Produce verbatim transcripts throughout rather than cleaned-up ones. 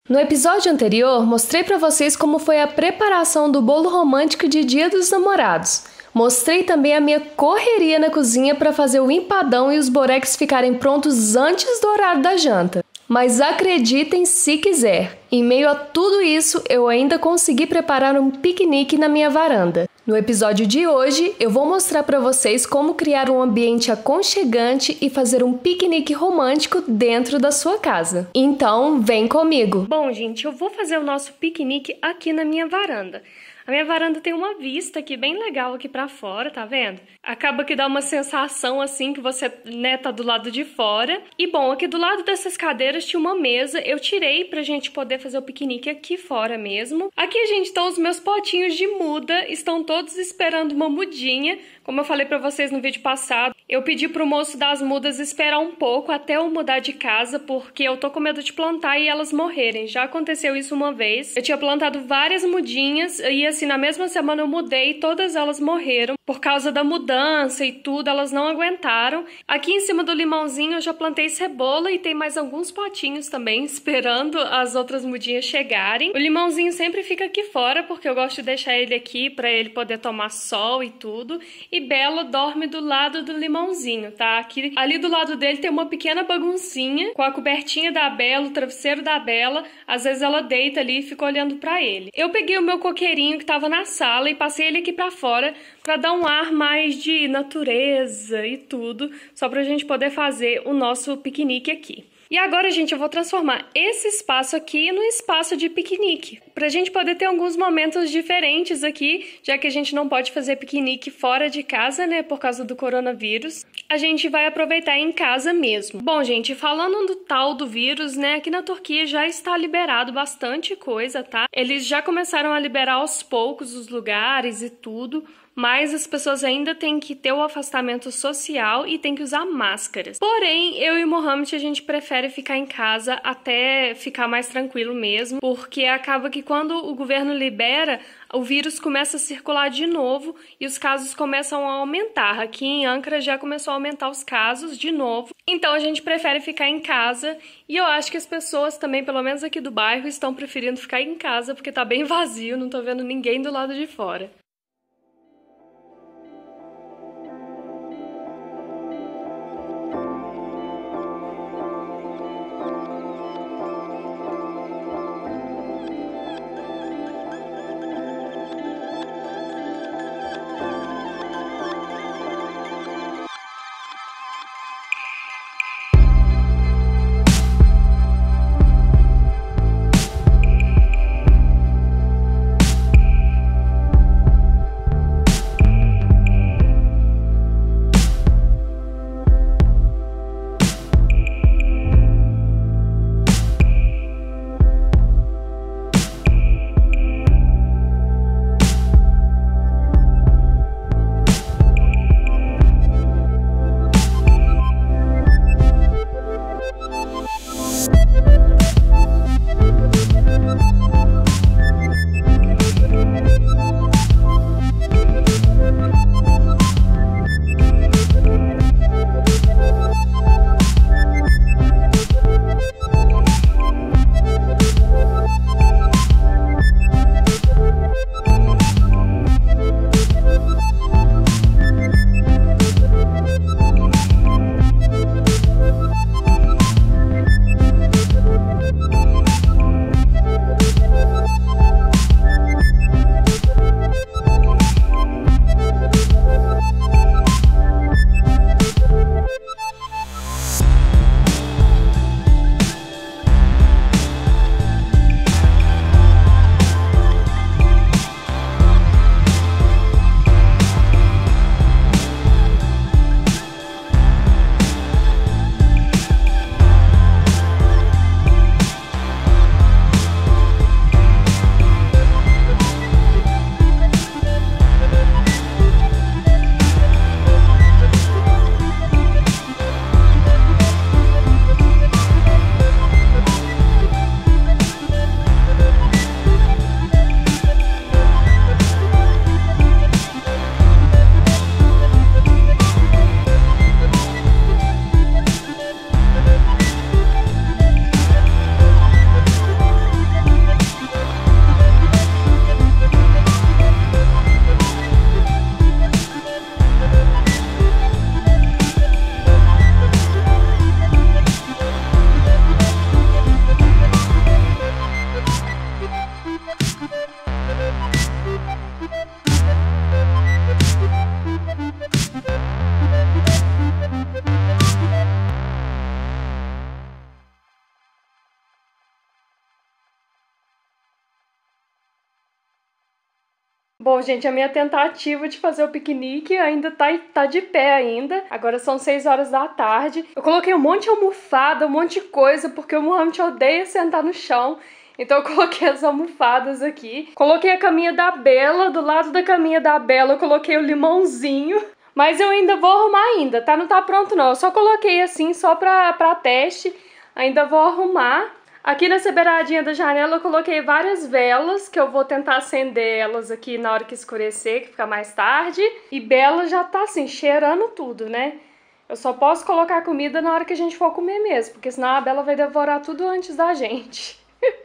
No episódio anterior, mostrei para vocês como foi a preparação do bolo romântico de Dia dos Namorados. Mostrei também a minha correria na cozinha para fazer o empadão e os boreques ficarem prontos antes do horário da janta. Mas acreditem se quiser, em meio a tudo isso, eu ainda consegui preparar um piquenique na minha varanda. No episódio de hoje, eu vou mostrar para vocês como criar um ambiente aconchegante e fazer um piquenique romântico dentro da sua casa. Então, vem comigo! Bom, gente, eu vou fazer o nosso piquenique aqui na minha varanda. A minha varanda tem uma vista aqui bem legal aqui pra fora, tá vendo? Acaba que dá uma sensação assim que você, né, tá do lado de fora. E bom, aqui do lado dessas cadeiras tinha uma mesa, eu tirei pra gente poder fazer o piquenique aqui fora mesmo. Aqui, gente, estão os meus potinhos de muda, estão todos esperando uma mudinha. Como eu falei pra vocês no vídeo passado, eu pedi pro moço das mudas esperar um pouco até eu mudar de casa, porque eu tô com medo de plantar e elas morrerem. Já aconteceu isso uma vez. Eu tinha plantado várias mudinhas e assim, na mesma semana eu mudei e todas elas morreram. Por causa da mudança e tudo, elas não aguentaram. Aqui em cima do limãozinho eu já plantei cebola e tem mais alguns potinhos também, esperando as outras mudinhas chegarem. O limãozinho sempre fica aqui fora, porque eu gosto de deixar ele aqui pra ele poder tomar sol e tudo. E Bela dorme do lado do limãozinho, tá? Aqui, ali do lado dele tem uma pequena baguncinha com a cobertinha da Bela, o travesseiro da Bela. Às vezes ela deita ali e fica olhando pra ele. Eu peguei o meu coqueirinho que tava na sala e passei ele aqui pra fora pra dar um ar mais de natureza e tudo, só pra gente poder fazer o nosso piquenique aqui. E agora, gente, eu vou transformar esse espaço aqui no espaço de piquenique, pra gente poder ter alguns momentos diferentes aqui, já que a gente não pode fazer piquenique fora de casa, né, por causa do coronavírus. A gente vai aproveitar em casa mesmo. Bom, gente, falando do tal do vírus, né, aqui na Turquia já está liberado bastante coisa, tá? Eles já começaram a liberar aos poucos os lugares e tudo, mas as pessoas ainda têm que ter o afastamento social e têm que usar máscaras. Porém, eu e o Mohamed, a gente prefere ficar em casa até ficar mais tranquilo mesmo, porque acaba que quando o governo libera, o vírus começa a circular de novo e os casos começam a aumentar. Aqui em Ankara já começou a aumentar os casos de novo, então a gente prefere ficar em casa e eu acho que as pessoas também, pelo menos aqui do bairro, estão preferindo ficar em casa porque tá bem vazio, não tô vendo ninguém do lado de fora. Bom, gente, a minha tentativa de fazer o piquenique ainda tá, tá de pé ainda. Agora são seis horas da tarde. Eu coloquei um monte de almofada, um monte de coisa, porque o Mohamed odeia sentar no chão. Então eu coloquei as almofadas aqui. Coloquei a caminha da Bela. Do lado da caminha da Bela eu coloquei o limãozinho. Mas eu ainda vou arrumar ainda, tá? Não tá pronto não. Eu só coloquei assim, só pra, pra teste. Ainda vou arrumar. Aqui nessa beiradinha da janela eu coloquei várias velas, que eu vou tentar acender elas aqui na hora que escurecer, que fica mais tarde. E Bela já tá assim, cheirando tudo, né? Eu só posso colocar comida na hora que a gente for comer mesmo, porque senão a Bela vai devorar tudo antes da gente.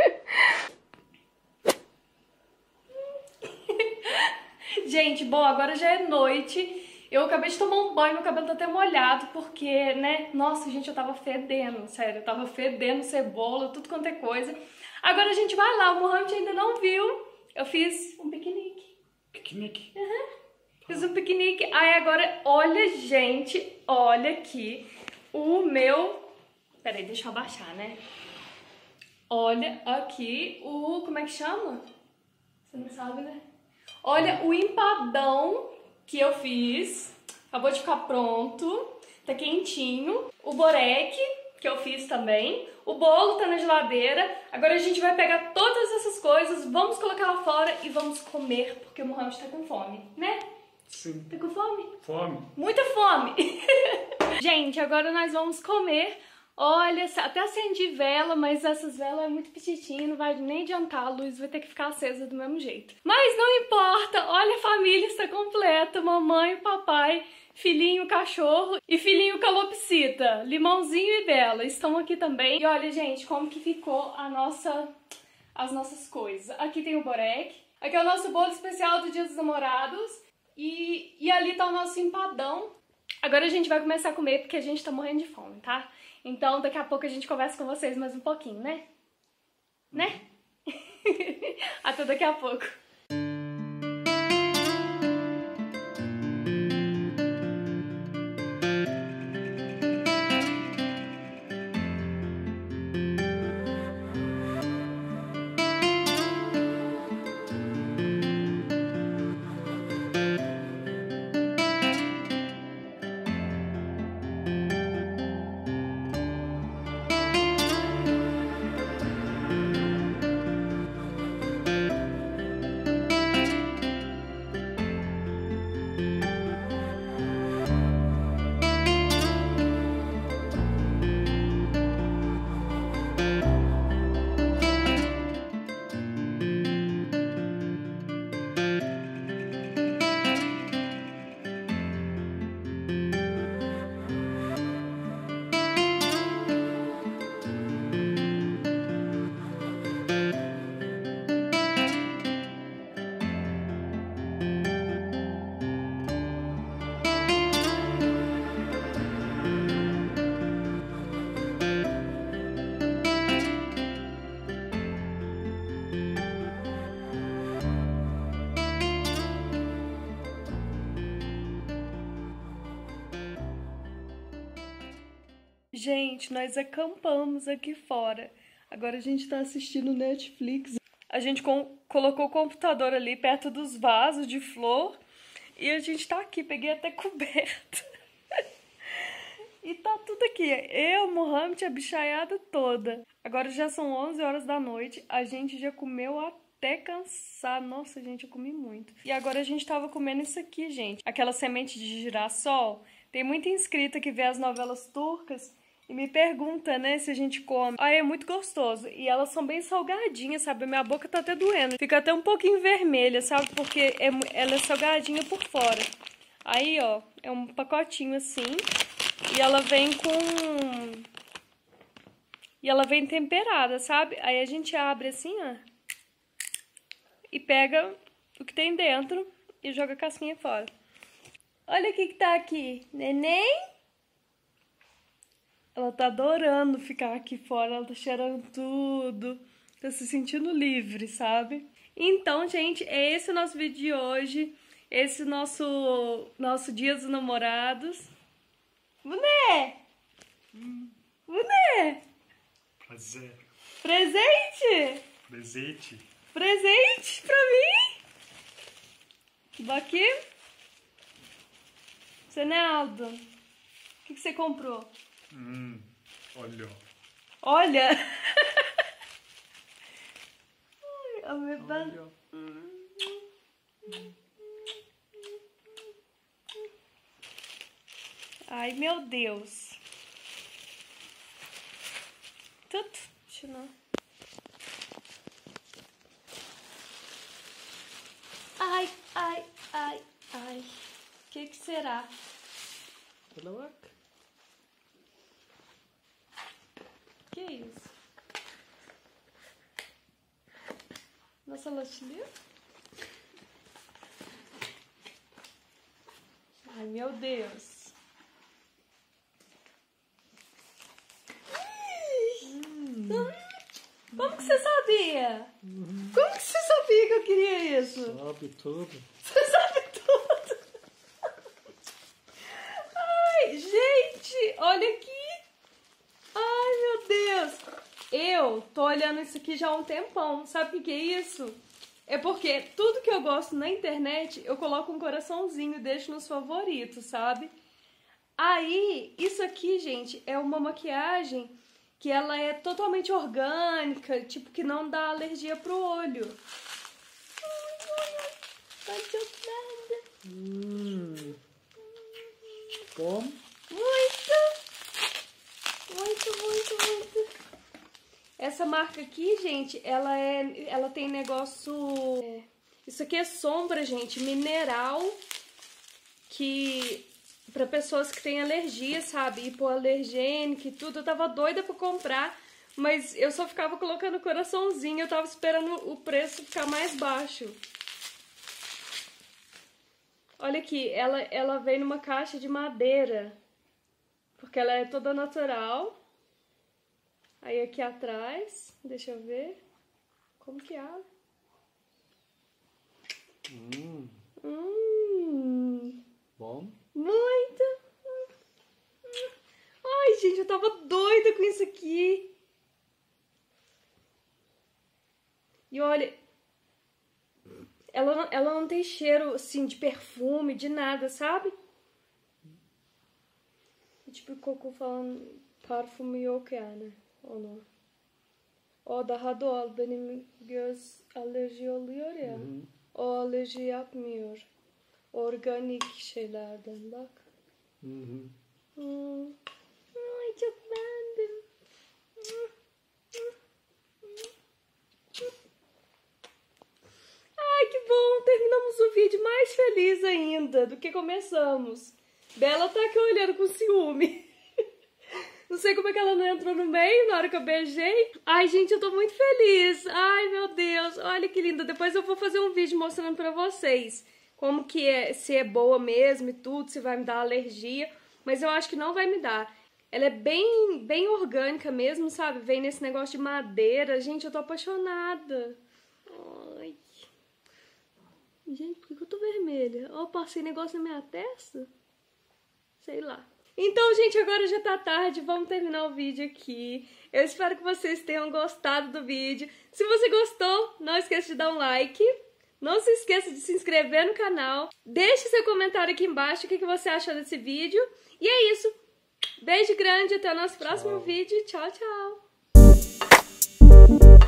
Gente, bom, agora já é noite. Eu acabei de tomar um banho, meu cabelo tá até molhado, porque, né, nossa, gente, eu tava fedendo, sério, eu tava fedendo cebola, tudo quanto é coisa. Agora a gente vai lá, o Mohamed ainda não viu, eu fiz um piquenique. Piquenique? Uhum. Fiz um piquenique, aí agora, olha, gente, olha aqui, o meu... Peraí, deixa eu abaixar, né? Olha aqui o... como é que chama? Você não sabe, né? Olha o empadão que eu fiz, acabou de ficar pronto, tá quentinho. O boreque, que eu fiz também. O bolo tá na geladeira. Agora a gente vai pegar todas essas coisas, vamos colocar lá fora e vamos comer, porque o Mohamed tá com fome, né? Sim. Tá com fome? Fome. Muita fome! Gente, agora nós vamos comer. Olha, até acendi vela, mas essas velas é muito petitinha, não vai nem adiantar, a luz vai ter que ficar acesa do mesmo jeito. Mas não importa, olha, a família está completa, mamãe, papai, filhinho cachorro e filhinho calopsita, Limãozinho e Bela estão aqui também. E olha, gente, como que ficou a nossa, as nossas coisas. Aqui tem o boreque, aqui é o nosso bolo especial do Dia dos Namorados e, e ali tá o nosso empadão. Agora a gente vai começar a comer porque a gente tá morrendo de fome, tá? Então, daqui a pouco a gente conversa com vocês mais um pouquinho, né? Né? Até daqui a pouco. Gente, nós acampamos aqui fora. Agora a gente tá assistindo Netflix. A gente com, colocou o computador ali perto dos vasos de flor. E a gente tá aqui, peguei até coberta. E tá tudo aqui. Eu, Mohamed, a bichaiada toda. Agora já são onze horas da noite. A gente já comeu até cansar. Nossa, gente, eu comi muito. E agora a gente tava comendo isso aqui, gente. Aquela semente de girassol. Tem muita inscrita que vê as novelas turcas e me pergunta, né, se a gente come. Ah, é muito gostoso. E elas são bem salgadinhas, sabe? Minha boca tá até doendo. Fica até um pouquinho vermelha, sabe? Porque é, ela é salgadinha por fora. Aí, ó, é um pacotinho assim. E ela vem com... E ela vem temperada, sabe? Aí a gente abre assim, ó. E pega o que tem dentro e joga a casquinha fora. Olha o que que tá aqui. Neném? Ela tá adorando ficar aqui fora, ela tá cheirando tudo, tá se sentindo livre, sabe? Então, gente, é esse o nosso vídeo de hoje, esse nosso, nosso Dia dos Namorados. Boné! Hum. Boné! Prazer. Presente! Presente. Presente pra mim! Daqui? Zenaldo, o que, que você comprou? Hum, olha. Olha! Ai, a minha Olha. Ai, meu Deus. Tudo. Não. Ai, ai, ai, ai. O que que será? Que é isso? Nossa latilha? Ai, meu Deus. Hum. Como que você sabia? Uhum. Como que você sabia que eu queria isso? Sabe tudo. Você sabe tudo. Ai, gente, olha aqui. Ai, meu Deus. Eu tô olhando isso aqui já há um tempão. Sabe o que é isso? É porque tudo que eu gosto na internet, eu coloco um coraçãozinho e deixo nos favoritos, sabe? Aí, isso aqui, gente, é uma maquiagem que ela é totalmente orgânica, tipo, que não dá alergia pro olho. Hum. Bom? Muito! Muito, muito, muito. Essa marca aqui, gente, ela é, ela tem negócio... É, isso aqui é sombra, gente, mineral, que... Pra pessoas que têm alergia, sabe? Hipoalergênica e tudo. Eu tava doida pra comprar, mas eu só ficava colocando coraçãozinho. Eu tava esperando o preço ficar mais baixo. Olha aqui, ela, ela vem numa caixa de madeira. Porque ela é toda natural. Aí aqui atrás, deixa eu ver. Como que abre? Hum. Hum. Bom? Muito! Ai, gente, eu tava doida com isso aqui. E olha, ela, não- ela não tem cheiro, assim, de perfume, de nada, sabe? É tipo o Coco falando parfüm yok yani ona. O daha doğal, benim göz alerji oluyor ya. Hı hı. O alerji yapmıyor. Organik şeylerden bak. Hı hı. Hmm. Ai, çok beğendim. Ai, que bom! Terminamos o vídeo mais feliz ainda do que começamos. Bela tá aqui olhando com ciúme. Não sei como é que ela não entrou no meio na hora que eu beijei. Ai, gente, eu tô muito feliz. Ai, meu Deus. Olha que linda. Depois eu vou fazer um vídeo mostrando pra vocês como que é, se é boa mesmo e tudo, se vai me dar alergia. Mas eu acho que não vai me dar. Ela é bem, bem orgânica mesmo, sabe? Vem nesse negócio de madeira. Gente, eu tô apaixonada. Ai. Gente, por que eu tô vermelha? Ó, passei negócio na minha testa? Sei lá. Então, gente, agora já tá tarde, vamos terminar o vídeo aqui. Eu espero que vocês tenham gostado do vídeo. Se você gostou, não esqueça de dar um like. Não se esqueça de se inscrever no canal. Deixe seu comentário aqui embaixo, o que você achou desse vídeo. E é isso. Beijo grande, até o nosso próximo Tchau. vídeo. Tchau, tchau.